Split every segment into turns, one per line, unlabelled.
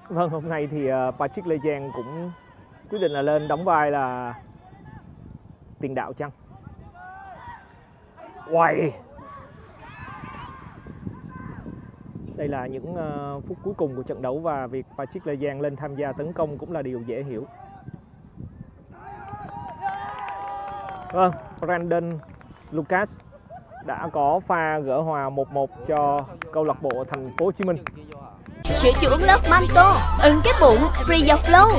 Vâng, hôm nay thì Patrick Lê Giang cũng quyết định là lên đóng vai là tiền đạo chăng? Uầy! Đây là những phút cuối cùng của trận đấu và việc Patrick Lê Giang lên tham gia tấn công cũng là điều dễ hiểu. Vâng, Brandon Lucas đã có pha gỡ hòa 1-1 cho câu lạc bộ Thành phố Hồ Chí Minh.
Sữa chua uống lớp Manto, ưng cái bụng, free dọc lâu.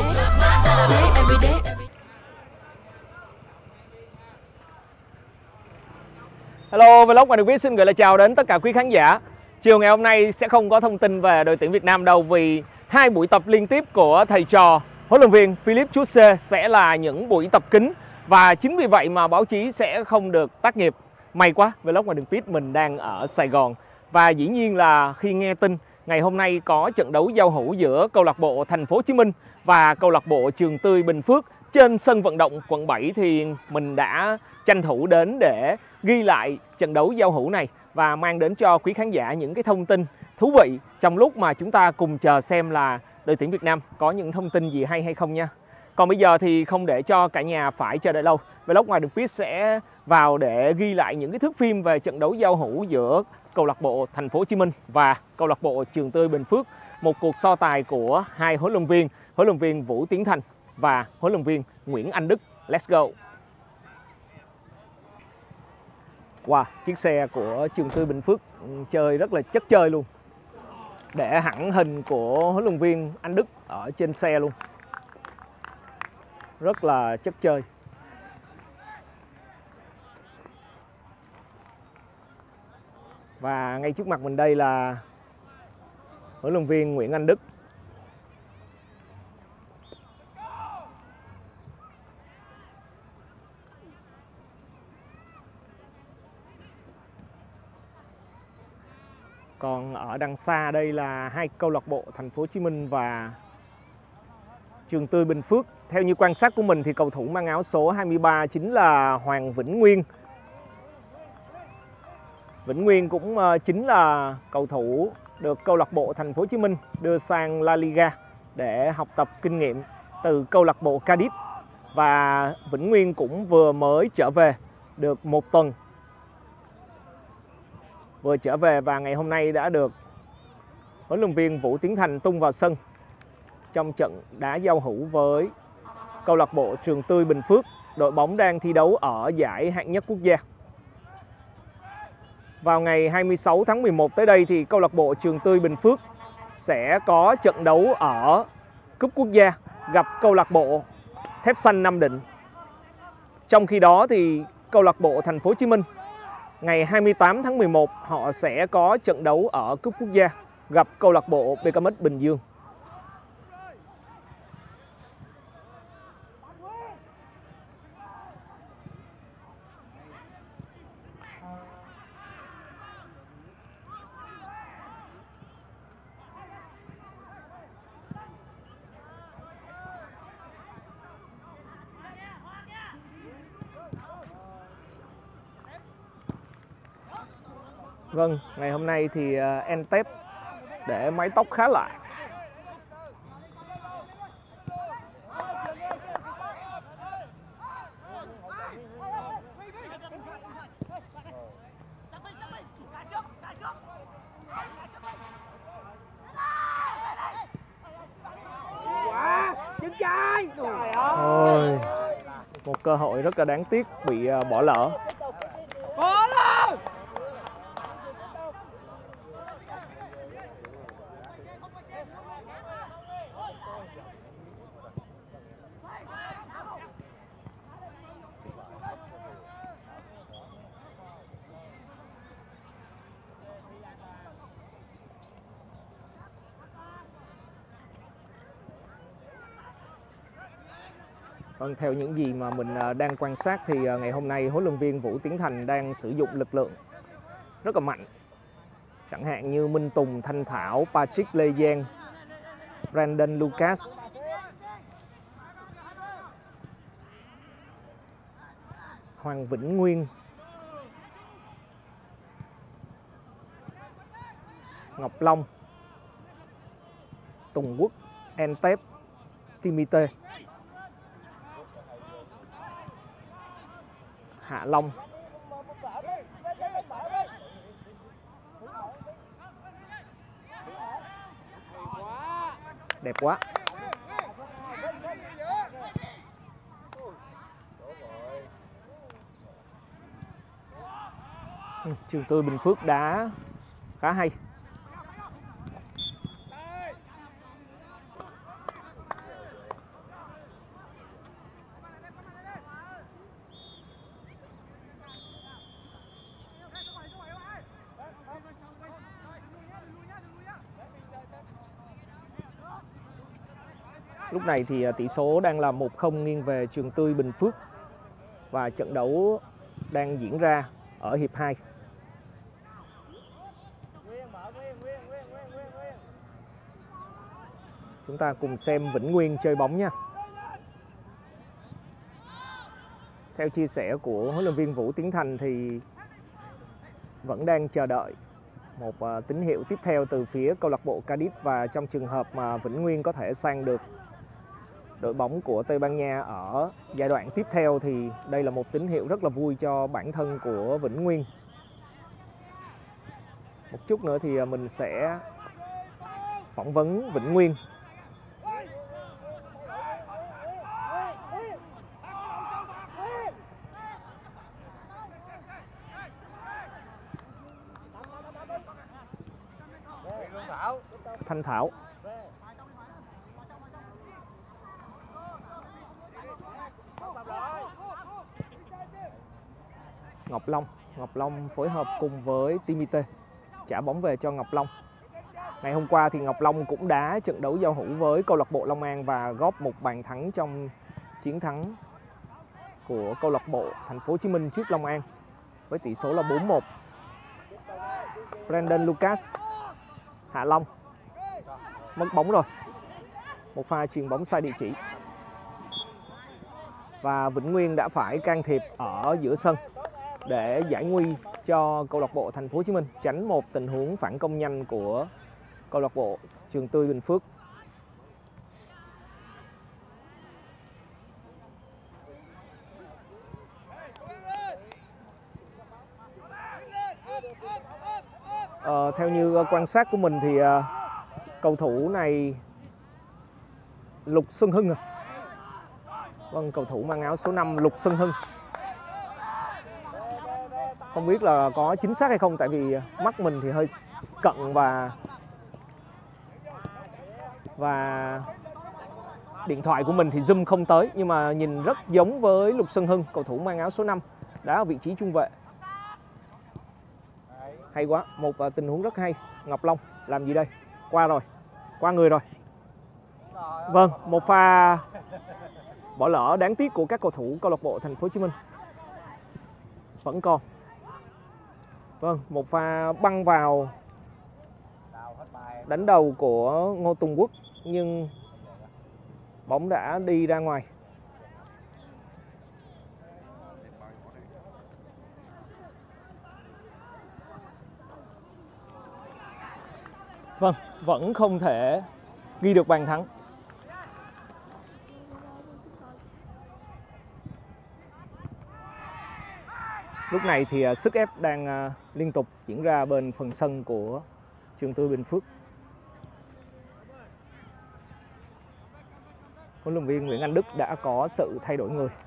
Hello, Vlog và được viết xin gửi lời chào đến tất cả quý khán giả. Chiều ngày hôm nay sẽ không có thông tin về đội tuyển Việt Nam đâu, vì 2 buổi tập liên tiếp của thầy trò huấn luyện viên Philippe Chusse sẽ là những buổi tập kín, và chính vì vậy mà báo chí sẽ không được tác nghiệp. May quá, Vlog và đường viết mình đang ở Sài Gòn, và dĩ nhiên là khi nghe tin ngày hôm nay có trận đấu giao hữu giữa câu lạc bộ Thành phố Hồ Chí Minh và câu lạc bộ Trường Tươi Bình Phước trên sân vận động quận 7 thì mình đã tranh thủ đến để ghi lại trận đấu giao hữu này và mang đến cho quý khán giả những cái thông tin thú vị trong lúc mà chúng ta cùng chờ xem là đội tuyển Việt Nam có những thông tin gì hay không nha. Còn bây giờ thì không để cho cả nhà phải chờ đợi lâu, Vlog ngoài đường pitch sẽ vào để ghi lại những cái thước phim về trận đấu giao hữu giữa câu lạc bộ Thành phố Hồ Chí Minh và câu lạc bộ Trường Tươi Bình Phước, một cuộc so tài của hai huấn luyện viên Vũ Tiến Thành và huấn luyện viên Nguyễn Anh Đức. Let's go. Wow, chiếc xe của Trường Tươi Bình Phước chơi rất là chất chơi luôn. Để hẳn hình của huấn luyện viên Anh Đức ở trên xe luôn. Rất là chất chơi. Và ngay trước mặt mình đây là huấn luyện viên Nguyễn Anh Đức. Còn ở đằng xa đây là hai câu lạc bộ Thành phố Hồ Chí Minh và Trường Tươi Bình Phước. Theo như quan sát của mình thì cầu thủ mang áo số 23 chính là Hoàng Vĩnh Nguyên. Vĩnh Nguyên cũng chính là cầu thủ được câu lạc bộ Thành phố Hồ Chí Minh đưa sang La Liga để học tập kinh nghiệm từ câu lạc bộ Cadiz, và Vĩnh Nguyên cũng vừa mới trở về được một tuần. Vừa trở về và ngày hôm nay đã được huấn luyện viên Vũ Tiến Thành tung vào sân trong trận đá giao hữu với câu lạc bộ Trường Tươi Bình Phước, đội bóng đang thi đấu ở giải hạng nhất quốc gia. Vào ngày 26 tháng 11 tới đây thì câu lạc bộ Trường Tươi Bình Phước sẽ có trận đấu ở cúp quốc gia gặp câu lạc bộ Thép Xanh Nam Định. Trong khi đó thì câu lạc bộ Thành phố Hồ Chí Minh ngày 28 tháng 11 họ sẽ có trận đấu ở cúp quốc gia gặp câu lạc bộ BKMX Bình Dương. Vâng, ngày hôm nay thì Entep để mái tóc khá lạ. Ôi, một cơ hội rất là đáng tiếc bị bỏ lỡ. Vâng, theo những gì mà mình đang quan sát thì ngày hôm nay huấn luyện viên Vũ Tiến Thành đang sử dụng lực lượng rất là mạnh. Chẳng hạn như Minh Tùng, Thanh Thảo, Patrick Lê Giang, Brandon Lucas, Hoàng Vĩnh Nguyên, Ngọc Long, Tùng Quốc, Entep Timite. Hạ Long. Đẹp quá. Trường Tươi Bình Phước đá khá hay. Lúc này thì tỷ số đang là 1-0 nghiêng về Trường Tươi Bình Phước và trận đấu đang diễn ra ở hiệp 2. Chúng ta cùng xem Vĩnh Nguyên chơi bóng nha. Theo chia sẻ của huấn luyện viên Vũ Tiến Thành thì vẫn đang chờ đợi một tín hiệu tiếp theo từ phía câu lạc bộ Cadiz, và trong trường hợp mà Vĩnh Nguyên có thể sang được đội bóng của Tây Ban Nha ở giai đoạn tiếp theo thì đây là một tín hiệu rất là vui cho bản thân của Vĩnh Nguyên. Một chút nữa thì mình sẽ phỏng vấn Vĩnh Nguyên. Thanh Thảo. Ngọc Long. Ngọc Long phối hợp cùng với Timite trả bóng về cho Ngọc Long. Ngày hôm qua thì Ngọc Long cũng đá trận đấu giao hữu với câu lạc bộ Long An và góp một bàn thắng trong chiến thắng của câu lạc bộ Thành phố Hồ Chí Minh trước Long An với tỷ số là 4-1. Brandon Lucas. Hạ Long. Mất bóng rồi. Một pha chuyền bóng sai địa chỉ. Và Vĩnh Nguyên đã phải can thiệp ở giữa sân để giải nguy cho câu lạc bộ Thành phố Hồ Chí Minh, tránh một tình huống phản công nhanh của câu lạc bộ Trường Tươi Bình Phước. Theo như quan sát của mình thì cầu thủ này Lục Xuân Hưng. Vâng, cầu thủ mang áo số 5 Lục Xuân Hưng. Không biết là có chính xác hay không, tại vì mắt mình thì hơi cận và điện thoại của mình thì zoom không tới, nhưng mà nhìn rất giống với Lục Xuân Hưng, cầu thủ mang áo số 5 đá ở vị trí trung vệ. Hay quá, một tình huống rất hay. Ngọc Long làm gì đây? Qua rồi, qua người rồi. Vâng, một pha bỏ lỡ đáng tiếc của các cầu thủ câu lạc bộ Thành phố Hồ Chí Minh. Vẫn còn. Vâng, một pha băng vào đánh đầu của Ngô Tùng Quốc nhưng bóng đã đi ra ngoài. Vâng, vẫn không thể ghi được bàn thắng. Lúc này thì sức ép đang liên tục diễn ra bên phần sân của Trường Tươi Bình Phước. Huấn luyện viên Nguyễn Anh Đức đã có sự thay đổi người.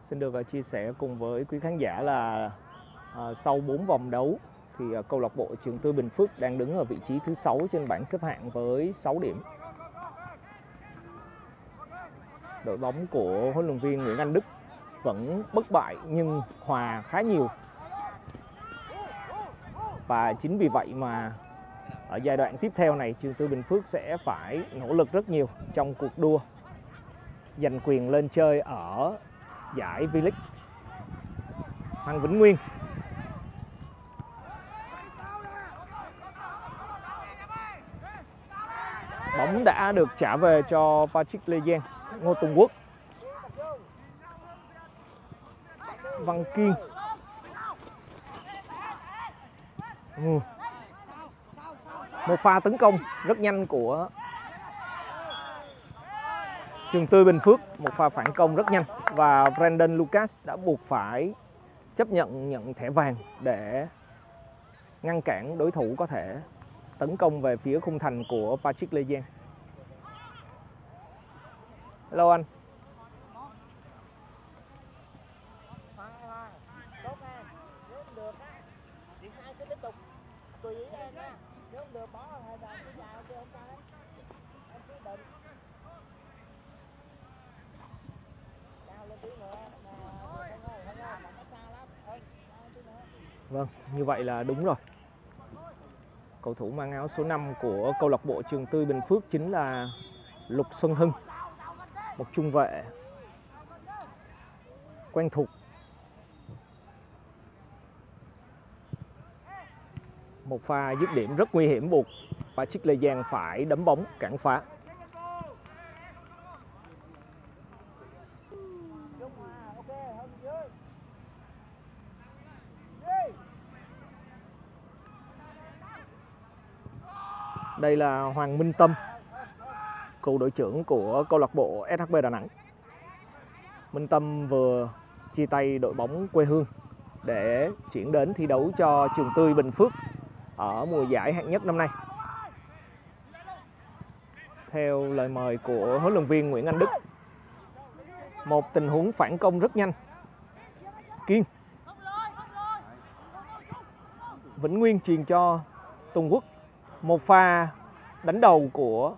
Xin được chia sẻ cùng với quý khán giả là sau 4 vòng đấu thì câu lạc bộ Trường Tư Bình Phước đang đứng ở vị trí thứ 6 trên bảng xếp hạng với 6 điểm. Đội bóng của huấn luyện viên Nguyễn Anh Đức vẫn bất bại nhưng hòa khá nhiều. Và chính vì vậy mà ở giai đoạn tiếp theo này, Trường Tư Bình Phước sẽ phải nỗ lực rất nhiều trong cuộc đua giành quyền lên chơi ở giải V-League. Hoàng Vĩnh Nguyên bóng đã được trả về cho Patrick Lejean. Ngô Tùng Quốc, Văn Kiên, một pha tấn công rất nhanh của Trường Tư Bình Phước, một pha phản công rất nhanh và Brandon Lucas đã buộc phải chấp nhận thẻ vàng để ngăn cản đối thủ có thể tấn công về phía khung thành của Patrick Lejean. Hello anh. Vâng, như vậy là đúng rồi. Cầu thủ mang áo số 5 của câu lạc bộ Trường Tư Bình Phước chính là Lục Xuân Hưng, một trung vệ quen thuộc. Một pha dứt điểm rất nguy hiểm buộc Patrick Lejean phải đấm bóng cản phá. Đây là Hoàng Minh Tâm, cựu đội trưởng của câu lạc bộ SHB Đà Nẵng. Minh Tâm vừa chia tay đội bóng quê hương để chuyển đến thi đấu cho Trường Tư Bình Phước ở mùa giải hạng nhất năm nay. Theo lời mời của huấn luyện viên Nguyễn Anh Đức, một tình huống phản công rất nhanh. Kiên, Vĩnh Nguyên truyền cho Tùng Quốc. Một pha đánh đầu của...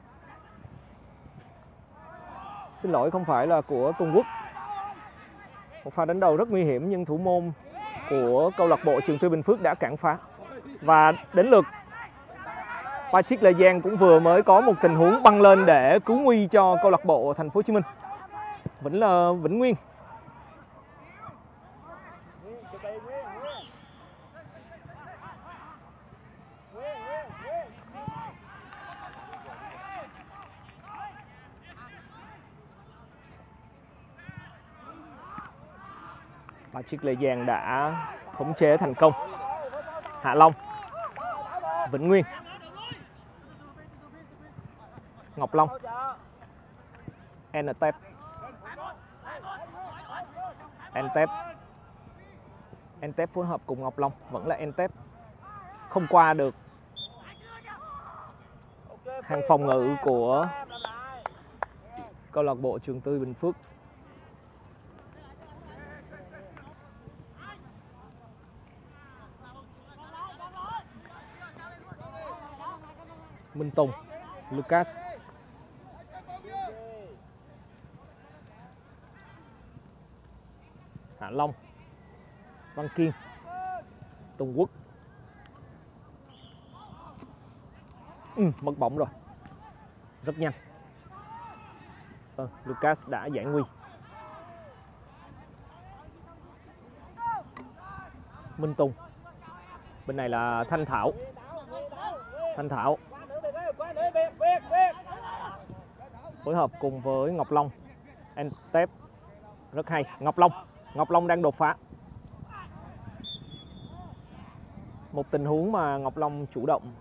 Xin lỗi, không phải là của Tùng Quốc. Một pha đánh đầu rất nguy hiểm nhưng thủ môn của câu lạc bộ Trường Tư Bình Phước đã cản phá. Và đến lượt Patrick Lejean cũng vừa mới có một tình huống băng lên để cứu nguy cho câu lạc bộ Thành phố Hồ Chí Minh. Vẫn là Vĩnh Nguyên. Patrick Lejean đã khống chế thành công. Hạ Long, Vĩnh Nguyên, Ngọc Long, Entep, Entep phối hợp cùng Ngọc Long, vẫn là Entep, không qua được hàng phòng ngự của câu lạc bộ Trường Tư Bình Phước. Minh Tùng, Lucas, Hạ Long, Văn Kiên, Tùng Quốc. Mất bóng rồi, rất nhanh. Lucas đã giải nguy. Minh Tùng, bên này là Thanh Thảo. Phối hợp cùng với Ngọc Long. Entep rất hay. Ngọc Long đang đột phá. Một tình huống mà Ngọc Long chủ động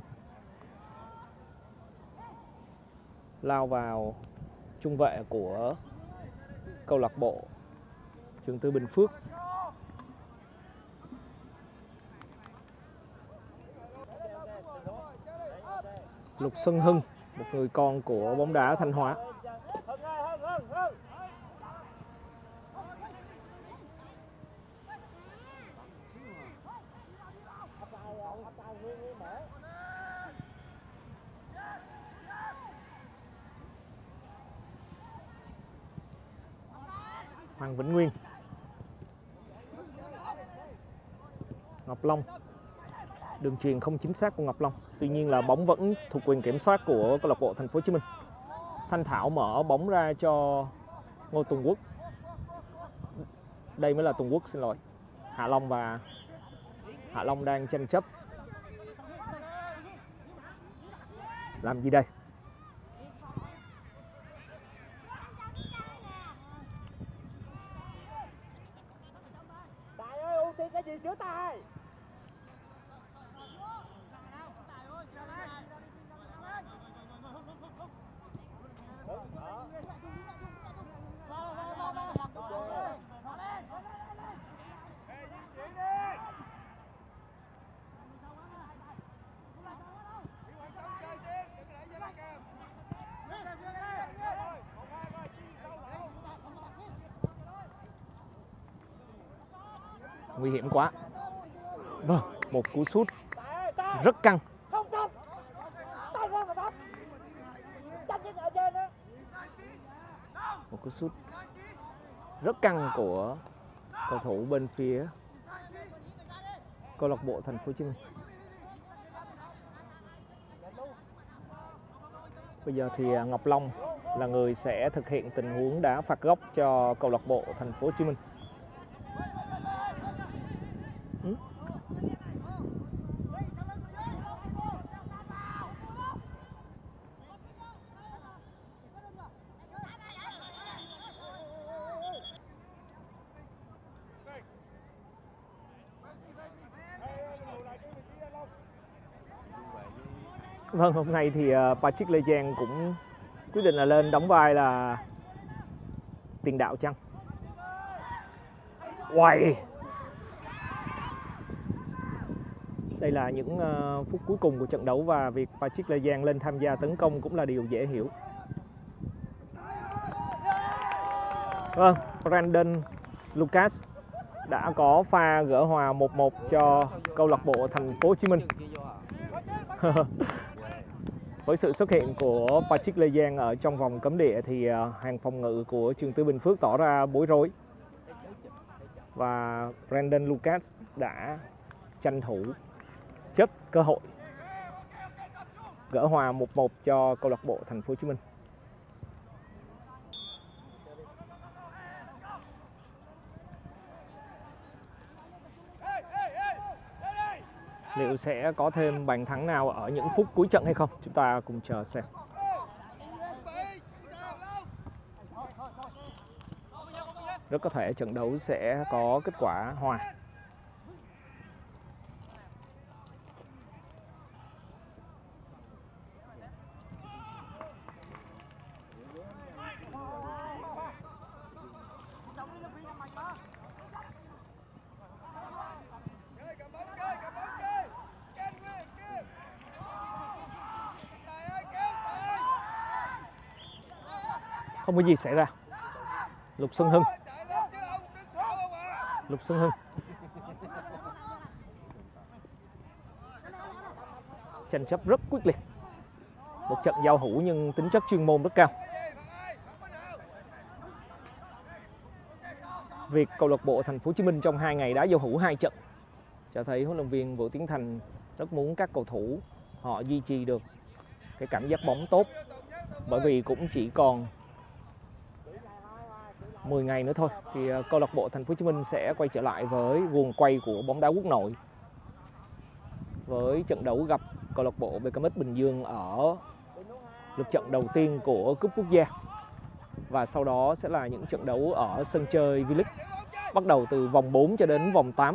lao vào trung vệ của câu lạc bộ Trường Tư Bình Phước. Lục Xuân Hưng, một người con của bóng đá Thanh Hóa. Hoàng Vĩnh Nguyên. Ngọc Long. Đường chuyền không chính xác của Ngọc Long. Tuy nhiên là bóng vẫn thuộc quyền kiểm soát của câu lạc bộ Thành phố Hồ Chí Minh. Thanh Thảo mở bóng ra cho Ngô Tùng Quốc. Đây mới là Tùng Quốc, xin lỗi. Hạ Long đang tranh chấp. Làm gì đây?
Tài ơi, ưu tiên cái gì trước Tài?
Nguy hiểm quá. Vâng, một cú sút rất căng. Một cú sút rất căng của cầu thủ bên phía câu lạc bộ Thành phố Hồ Chí Minh. Bây giờ thì Ngọc Long là người sẽ thực hiện tình huống đá phạt góc cho câu lạc bộ Thành phố Hồ Chí Minh. Vâng, hôm nay thì Patrick Lê Giang cũng quyết định là lên đóng vai là tiền đạo chăng? Uầy! Đây là những phút cuối cùng của trận đấu và việc Patrick Lê Giang lên tham gia tấn công cũng là điều dễ hiểu. Vâng, Brandon Lucas đã có pha gỡ hòa 1-1 cho câu lạc bộ Thành phố Hồ Chí Minh. Với sự xuất hiện của Patrick Lê Giang ở trong vòng cấm địa thì hàng phòng ngự của Trường Tư Bình Phước tỏ ra bối rối. Và Brandon Lucas đã tranh thủ chấp cơ hội gỡ hòa 1-1 cho câu lạc bộ Thành phố Hồ Chí Minh. Liệu sẽ có thêm bàn thắng nào ở những phút cuối trận hay không? Chúng ta cùng chờ xem. Rất có thể trận đấu sẽ có kết quả hòa. Không có gì xảy ra. Lục Xuân Hưng. Tranh chấp rất quyết liệt. Một trận giao hữu nhưng tính chất chuyên môn rất cao. Việc câu lạc bộ Thành phố Hồ Chí Minh trong 2 ngày đã giao hữu 2 trận cho thấy huấn luyện viên Vũ Tiến Thành rất muốn các cầu thủ họ duy trì được cái cảm giác bóng tốt, bởi vì cũng chỉ còn 10 ngày nữa thôi thì câu lạc bộ Thành phố Hồ Chí Minh sẽ quay trở lại với guồng quay của bóng đá quốc nội với trận đấu gặp câu lạc bộ BKMX Bình Dương ở lượt trận đầu tiên của cúp quốc gia, và sau đó sẽ là những trận đấu ở sân chơi V-League bắt đầu từ vòng 4 cho đến vòng 8.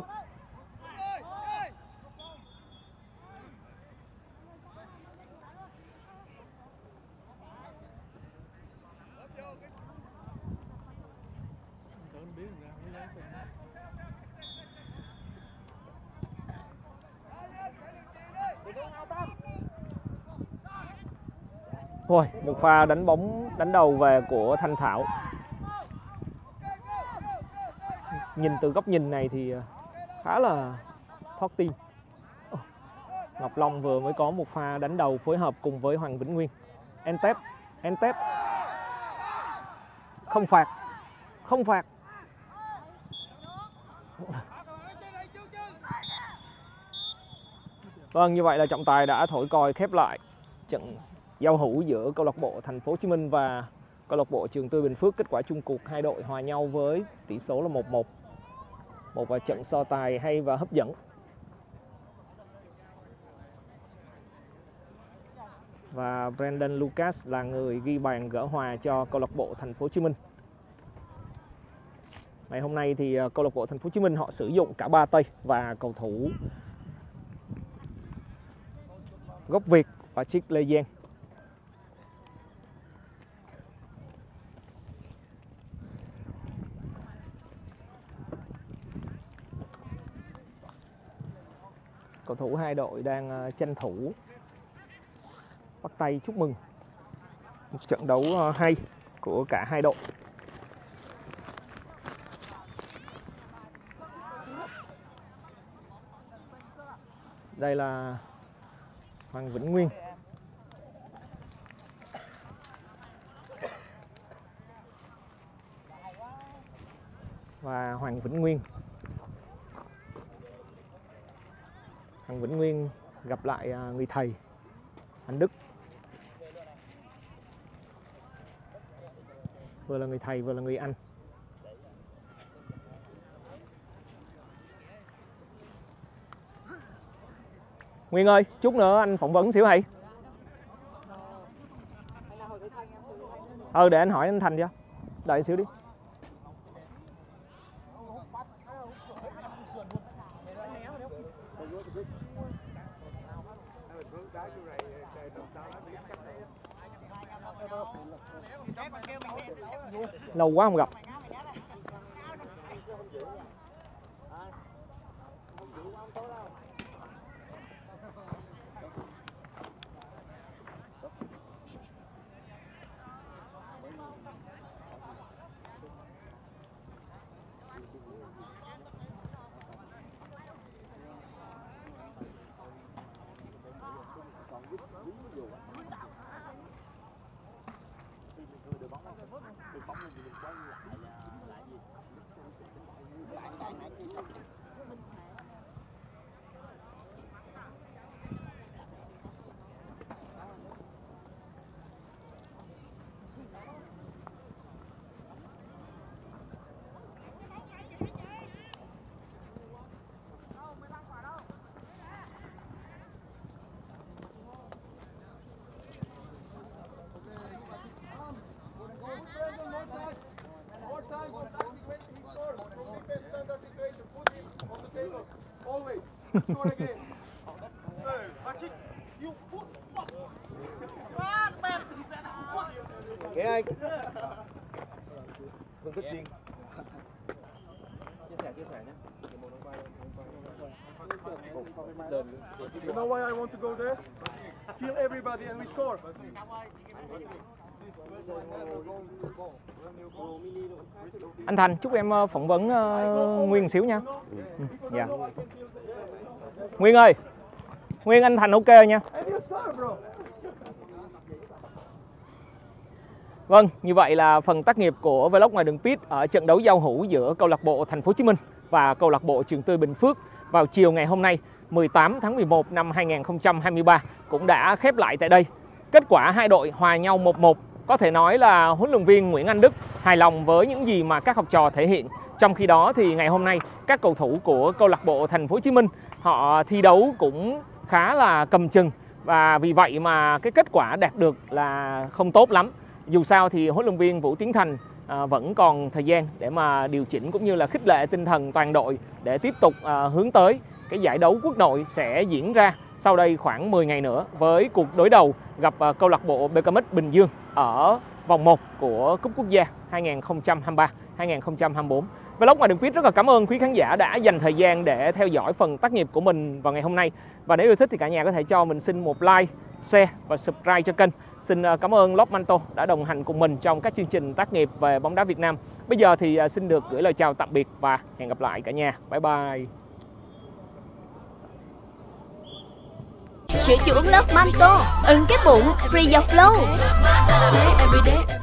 Thôi, một pha đánh đầu về của Thanh Thảo. Nhìn từ góc nhìn này thì khá là thoát tim. Ngọc Long vừa mới có một pha đánh đầu phối hợp cùng với Hoàng Vĩnh Nguyên. Entep. Không phạt. Vâng, như vậy là trọng tài đã thổi còi khép lại trận giao hữu giữa câu lạc bộ Thành phố Hồ Chí Minh và câu lạc bộ Trường Tươi Bình Phước. Kết quả chung cuộc hai đội hòa nhau với tỷ số là 1-1. Một trận so tài hay và hấp dẫn. Và Brandon Lucas là người ghi bàn gỡ hòa cho câu lạc bộ Thành phố Hồ Chí Minh. Ngày hôm nay thì câu lạc bộ Thành phố Hồ Chí Minh họ sử dụng cả 3 tây và cầu thủ gốc Việt và Chiếc Lê Giang. Cầu thủ hai đội đang tranh thủ bắt tay chúc mừng một trận đấu hay của cả hai đội. Đây là Hoàng Vĩnh Nguyên. Và Hoàng Vĩnh Nguyên. Hoàng Vĩnh Nguyên gặp lại người thầy anh Đức. Vừa là người thầy vừa là người anh. Nguyên ơi, chút nữa anh phỏng vấn xíu hay. Để anh hỏi anh Thành cho. Đợi xíu đi. Lâu quá không gặp. Ghê anh. Phân tích riêng. Chia sẻ nhé.
You know why I want to go there? Kill everybody and we score.
Anh Thành, chúc em phỏng vấn Nguyên xíu nha. Dạ. Nguyên ơi, Nguyên, anh Thành ok nha. Vâng, như vậy là phần tác nghiệp của Vlog ngoài đường pit ở trận đấu giao hữu giữa câu lạc bộ Thành phố Hồ Chí Minh và câu lạc bộ Trường Tươi Bình Phước vào chiều ngày hôm nay 18 tháng 11 năm 2023 cũng đã khép lại tại đây. Kết quả hai đội hòa nhau 1-1. Có thể nói là huấn luyện viên Nguyễn Anh Đức hài lòng với những gì mà các học trò thể hiện. Trong khi đó thì ngày hôm nay các cầu thủ của câu lạc bộ Thành phố Hồ Chí Minh họ thi đấu cũng khá là cầm chừng và vì vậy mà cái kết quả đạt được là không tốt lắm. Dù sao thì huấn luyện viên Vũ Tiến Thành vẫn còn thời gian để mà điều chỉnh cũng như là khích lệ tinh thần toàn đội để tiếp tục hướng tới cái giải đấu quốc nội sẽ diễn ra sau đây khoảng 10 ngày nữa với cuộc đối đầu gặp câu lạc bộ BKMX Bình Dương ở vòng 1 của Cúp Quốc gia 2023-2024. Vlog ngoài đường pit rất là cảm ơn quý khán giả đã dành thời gian để theo dõi phần tác nghiệp của mình vào ngày hôm nay. Và nếu yêu thích thì cả nhà có thể cho mình xin một like, share và subscribe cho kênh. Xin cảm ơn Lopmanto đã đồng hành cùng mình trong các chương trình tác nghiệp về bóng đá Việt Nam. Bây giờ thì xin được gửi lời chào tạm biệt và hẹn gặp lại cả nhà. Bye bye.
Sữa chữa uống Lopmanto, ưng cái bụng, free your flow.